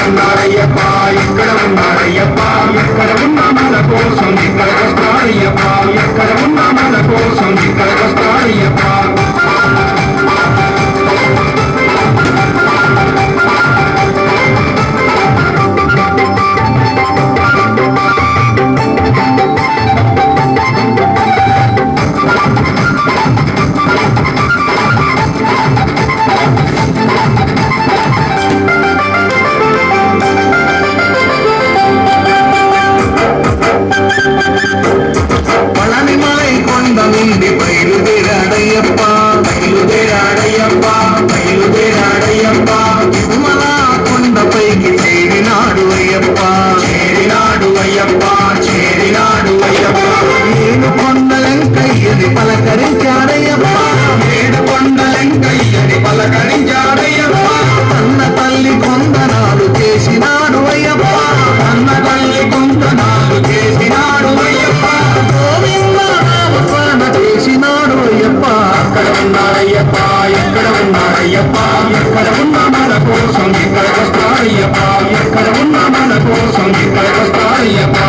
ఉన్నాడయ్యప్ప ఎక్కడ ఉన్నాడయ్యప్ప ఎక్కడ ఉన్న మన కోసం ఇక్కడికి వస్తాడయ్యప్ప ఎక్కడ ఉన్న మన కోసం ఇక్కడికి వస్తాడయ్యప్ప బయలుదేరాడయ్యప్ప బయలుదేరాడయ్యప్ప బయలుదేరాడయ్యప్ప తిరుమల కొండపైకి చేరినాడు అయ్యప్ప చేరినాడు అయ్యప్ప చేరినాడు అయ్యప్ప ఏడు కొండలంకయ్యని పలకరించాడయ్యప్ప ఏడు కొండలంకయ్యని పలకరించాడయ్యప్ప అన్న తల్లి కొందనాలు చేసినాడు అయ్యప్ప అన్న తల్లి కొందనాలు చేసినాడు అయ్యప్ప గోవింద నామస్మరణ చేసినాడు అయ్యప్ప అక్కడ ఉన్నాడయ్యప్ప ఎక్కడ ఉన్నాడయ్యప్ప ఎక్కడ ఉన్న మన కోసం ఇక్కడికి వస్తాడయ్యప్ప ఎక్కడ ఉన్న మన కోసం ఇక్కడికి వస్తాడయ్యప్ప